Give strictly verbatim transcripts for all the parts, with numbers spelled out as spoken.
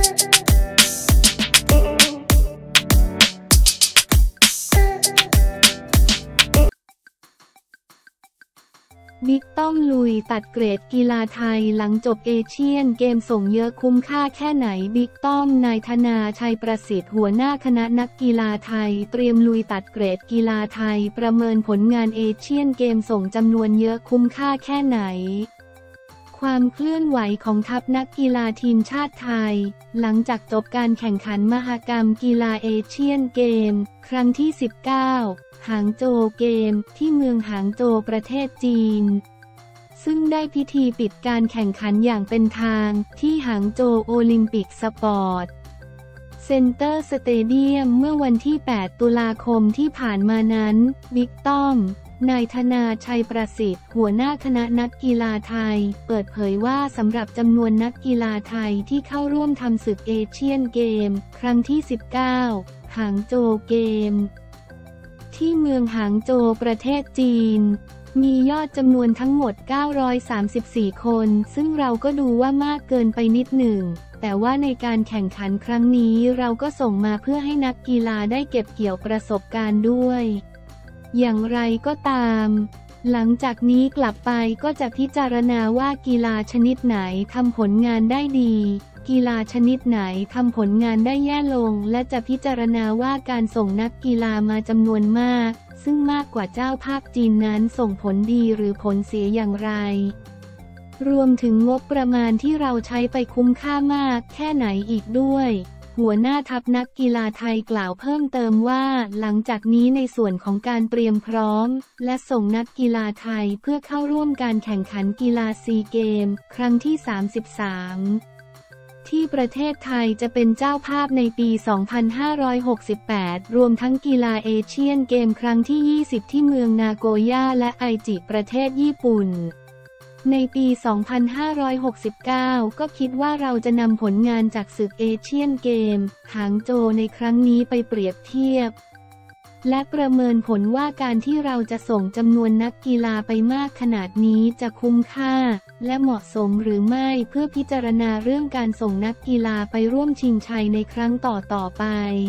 บิ๊กต้อมลุยตัดเกรดกีฬาไทยหลังจบเอเชียนเกมส่งเยอะคุ้มค่าแค่ไหนบิ๊กต้อมนายธนาชัยประสิทธิ์หัวหน้าคณะนักกีฬาไทยเตรียมลุยตัดเกรดกีฬาไทยประเมินผลงานเอเชียนเกมส่งจำนวนเยอะคุ้มค่าแค่ไหนความเคลื่อนไหวของทัพนักกีฬาทีมชาติไทยหลังจากจบการแข่งขันมหกรรมกีฬาเอเชียนเกมครั้งที่สิบเก้าหางโจวเกมที่เมืองหางโจวประเทศจีนซึ่งได้พิธีปิดการแข่งขันอย่างเป็นทางที่หางโจวโอลิมปิกสปอร์ตเซ็นเตอร์สเตเดียมเมื่อวันที่แปดตุลาคมที่ผ่านมานั้นบิ๊กต้อมนายธนาชัยประสิทธิ์หัวหน้าคณะนักกีฬาไทยเปิดเผยว่าสำหรับจำนวนนักกีฬาไทยที่เข้าร่วมทำศึกเอเชียนเกมครั้งที่สิบเก้าหางโจวเกมที่เมืองหางโจวประเทศจีนมียอดจำนวนทั้งหมดเก้าร้อยสามสิบสี่คนซึ่งเราก็ดูว่ามากเกินไปนิดหนึ่งแต่ว่าในการแข่งขันครั้งนี้เราก็ส่งมาเพื่อให้นักกีฬาได้เก็บเกี่ยวประสบการณ์ด้วยอย่างไรก็ตามหลังจากนี้กลับไปก็จะพิจารณาว่ากีฬาชนิดไหนทำผลงานได้ดีกีฬาชนิดไหนทำผลงานได้แย่ลงและจะพิจารณาว่าการส่งนักกีฬามาจำนวนมากซึ่งมากกว่าเจ้าภาพจีนนั้นส่งผลดีหรือผลเสียอย่างไรรวมถึงงบประมาณที่เราใช้ไปคุ้มค่ามากแค่ไหนอีกด้วยหัวหน้าทัพนักกีฬาไทยกล่าวเพิ่มเติมว่าหลังจากนี้ในส่วนของการเตรียมพร้อมและส่งนักกีฬาไทยเพื่อเข้าร่วมการแข่งขันกีฬาซีเกมครั้งที่สามสิบสามที่ประเทศไทยจะเป็นเจ้าภาพในปี สองพันห้าร้อยหกสิบแปด รวมทั้งกีฬาเอเชียนเกมครั้งที่ ยี่สิบ ที่เมืองนาโกย่าและไอจิประเทศญี่ปุ่นในปี สองพันห้าร้อยหกสิบเก้า ก็คิดว่าเราจะนำผลงานจากศึกเอเชียนเกมหางโจวในครั้งนี้ไปเปรียบเทียบและประเมินผลว่าการที่เราจะส่งจำนวนนักกีฬาไปมากขนาดนี้จะคุ้มค่าและเหมาะสมหรือไม่เพื่อพิจารณาเรื่องการส่งนักกีฬาไปร่วมชิงชัยในครั้งต่อๆไป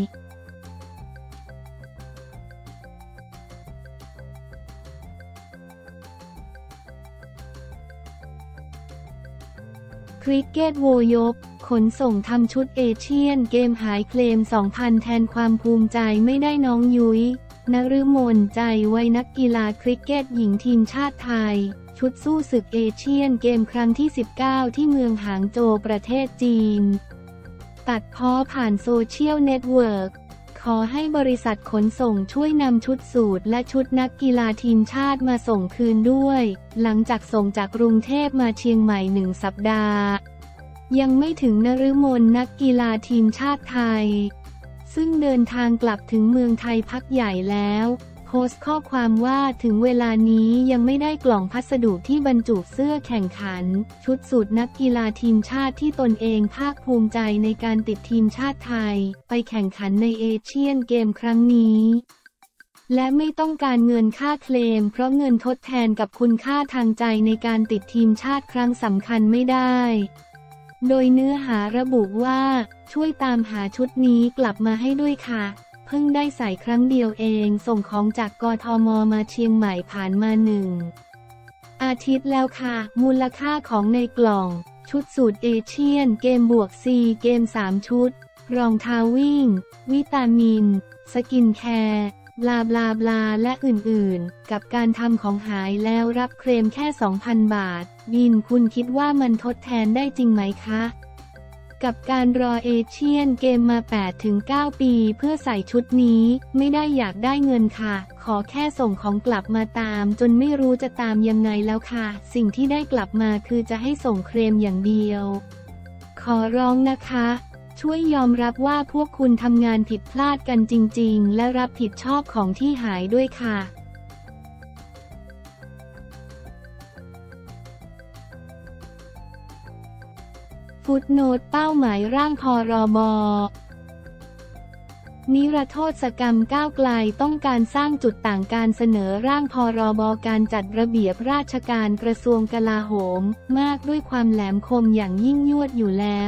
คริกเก็ตโวยบขนส่งทำชุดเอเชียนเกมหายเคลม สองพัน แทนความภูมิใจไม่ได้น้องยุ้ยนฤมลใจวัยนักกีฬาคริกเก็ตหญิงทีมชาติไทยชุดสู้ศึกเอเชียนเกมครั้งที่สิบเก้าที่เมืองหางโจวประเทศจีนตัดพ้อผ่านโซเชียลเน็ตเวิร์กขอให้บริษัทขนส่งช่วยนำชุดสูทและชุดนักกีฬาทีมชาติมาส่งคืนด้วยหลังจากส่งจากกรุงเทพมาเชียงใหม่หนึ่งสัปดาห์ยังไม่ถึงนฤมลนักกีฬาทีมชาติไทยซึ่งเดินทางกลับถึงเมืองไทยพักใหญ่แล้วโพสต์ข้อความว่าถึงเวลานี้ยังไม่ได้กล่องพัสดุที่บรรจุเสื้อแข่งขันชุดสูทนักกีฬาทีมชาติที่ตนเองภาคภูมิใจในการติดทีมชาติไทยไปแข่งขันในเอเชียนเกมครั้งนี้และไม่ต้องการเงินค่าเคลมเพราะเงินทดแทนกับคุณค่าทางใจในการติดทีมชาติครั้งสำคัญไม่ได้โดยเนื้อหาระบุว่าช่วยตามหาชุดนี้กลับมาให้ด้วยค่ะเพิ่งได้ใส่ครั้งเดียวเองส่งของจากกทม.มาเชียงใหม่ผ่านมาหนึ่งอาทิตย์แล้วค่ะมูลค่าของในกล่องชุดสูทเอเชียนเกมบวกซีเกมสามชุดรองเท้าวิ่งวิตามินสกินแคร์บลาบลาบลาและอื่นๆกับการทำของหายแล้วรับเคลมแค่ สองพัน บาทบินคุณคิดว่ามันทดแทนได้จริงไหมคะกับการรอเอเชียนเกมมา แปดถึงเก้า ปีเพื่อใส่ชุดนี้ไม่ได้อยากได้เงินค่ะขอแค่ส่งของกลับมาตามจนไม่รู้จะตามยังไงแล้วค่ะสิ่งที่ได้กลับมาคือจะให้ส่งเคลมอย่างเดียวขอร้องนะคะช่วยยอมรับว่าพวกคุณทำงานผิดพลาดกันจริงๆและรับผิดชอบของที่หายด้วยค่ะฟุตโนตเป้าหมายร่างพรบ.นิรโทษกรรมก้าวไกลต้องการสร้างจุดต่างการเสนอร่างพรบ.การจัดระเบียบราชการกระทรวงกลาโหมมากด้วยความแหลมคมอย่างยิ่งยวดอยู่แล้ว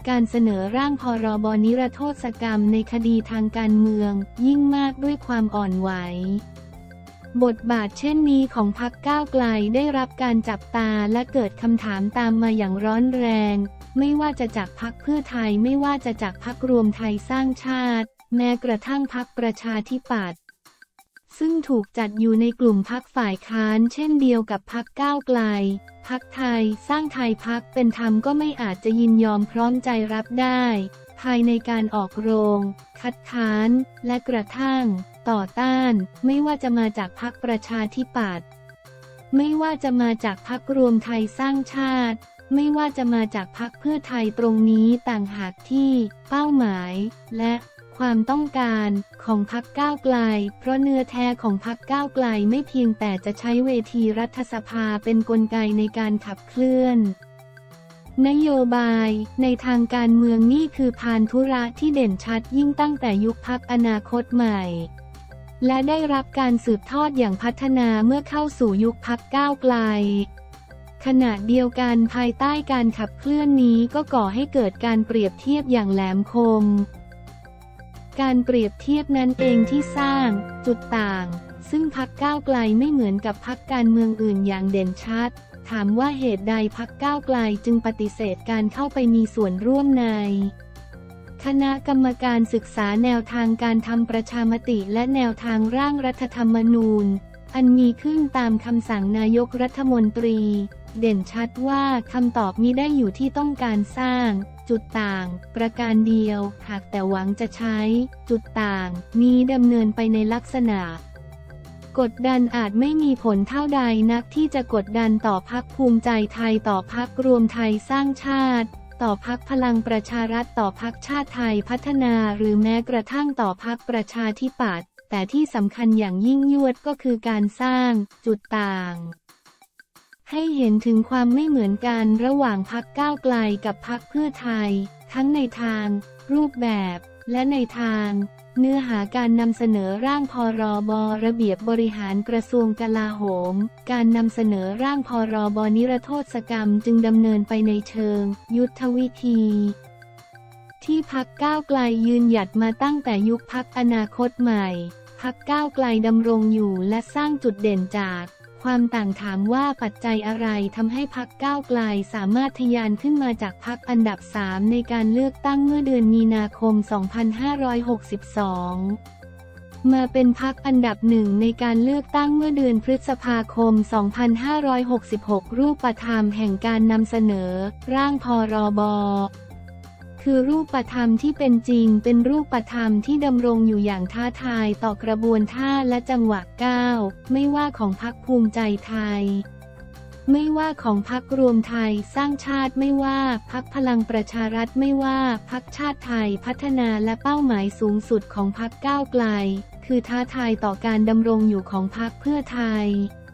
การเสนอร่างพรบนิรโทษกรรมในคดีทางการเมืองยิ่งมากด้วยความอ่อนไหวบทบาทเช่นนี้ของพรรคก้าวไกลได้รับการจับตาและเกิดคำถามตามมาอย่างร้อนแรงไม่ว่าจะจากพรรคเพื่อไทยไม่ว่าจะจากพรรครวมไทยสร้างชาติแม้กระทั่งพรรคประชาธิปัตย์ซึ่งถูกจัดอยู่ในกลุ่มพรรคฝ่ายค้านเช่นเดียวกับพรรคก้าวไกลพรรคไทยสร้างไทยพรรคเป็นธรรมก็ไม่อาจจะยินยอมพร้อมใจรับได้ภายในการออกโรงคัดค้านและกระทั่งต่อต้านไม่ว่าจะมาจากพรรคประชาธิปัตย์ไม่ว่าจะมาจากพรรครวมไทยสร้างชาติไม่ว่าจะมาจากพรรคเพื่อไทยตรงนี้ต่างหากที่เป้าหมายและความต้องการของพรรคก้าวไกลเพราะเนื้อแท้ของพรรคก้าวไกลไม่เพียงแต่จะใช้เวทีรัฐสภาเป็นกลไกในการขับเคลื่อนนโยบายในทางการเมืองนี่คือพานธุระที่เด่นชัดยิ่งตั้งแต่ยุคพรรคอนาคตใหม่และได้รับการสืบทอดอย่างพัฒนาเมื่อเข้าสู่ยุคพรรคก้าวไกลขณะเดียวกันภายใต้การขับเคลื่อนนี้ก็ก่อให้เกิดการเปรียบเทียบอย่างแหลมคมการเปรียบเทียบนั้นเองที่สร้างจุดต่างซึ่งพรรคก้าวไกลไม่เหมือนกับพรรคการเมืองอื่นอย่างเด่นชัดถามว่าเหตุใดพรรคก้าวไกลจึงปฏิเสธการเข้าไปมีส่วนร่วมในคณะกรรมการศึกษาแนวทางการทำประชามติและแนวทางร่างรัฐธรรมนูญอันมีขึ้นตามคำสั่งนายกรัฐมนตรีเด่นชัดว่าคำตอบมิได้อยู่ที่ต้องการสร้างจุดต่างประการเดียวหากแต่หวังจะใช้จุดต่างนี้ดำเนินไปในลักษณะกดดันอาจไม่มีผลเท่าใดนักที่จะกดดันต่อพรรคภูมิใจไทยต่อพรรครวมไทยสร้างชาติต่อพรรคพลังประชารัฐต่อพรรคชาติไทยพัฒนาหรือแม้กระทั่งต่อพรรคประชาธิปัตย์แต่ที่สำคัญอย่างยิ่งยวดก็คือการสร้างจุดต่างให้เห็นถึงความไม่เหมือนกันระหว่างพรรคก้าวไกลกับพรรคเพื่อไทยทั้งในทางรูปแบบและในทางเนื้อหาการนำเสนอร่างพรบระเบียบบริหารกระทรวงกลาโหมการนำเสนอร่างพรบนิรโทษกรรมจึงดำเนินไปในเชิงยุทธวิธีที่พรรคก้าวไกลยืนหยัดมาตั้งแต่ยุคพรรคอนาคตใหม่พรรคก้าวไกลดำรงอยู่และสร้างจุดเด่นจากความต่างถามว่าปัจจัยอะไรทำให้พรรคก้าวไกลสามารถทะยานขึ้นมาจากพรรคอันดับสามในการเลือกตั้งเมื่อเดือนมีนาคม สองพันห้าร้อยหกสิบสอง มาเป็นพรรคอันดับหนึ่งในการเลือกตั้งเมื่อเดือนพฤษภาคม สองพันห้าร้อยหกสิบหก รูปธรรมแห่งการนำเสนอร่างพรบคือรูปธรรมที่เป็นจริงเป็นรูปธรรมที่ดำรงอยู่อย่างท้าทายต่อกระบวนท่าและจังหวะก้าวไม่ว่าของพรรคภูมิใจไทยไม่ว่าของพรรครวมไทยสร้างชาติไม่ว่าพรรคพลังประชารัฐไม่ว่าพรรคชาติไทยพัฒนาและเป้าหมายสูงสุดของพรรคก้าวไกลคือท้าทายต่อการดำรงอยู่ของพรรคเพื่อไทย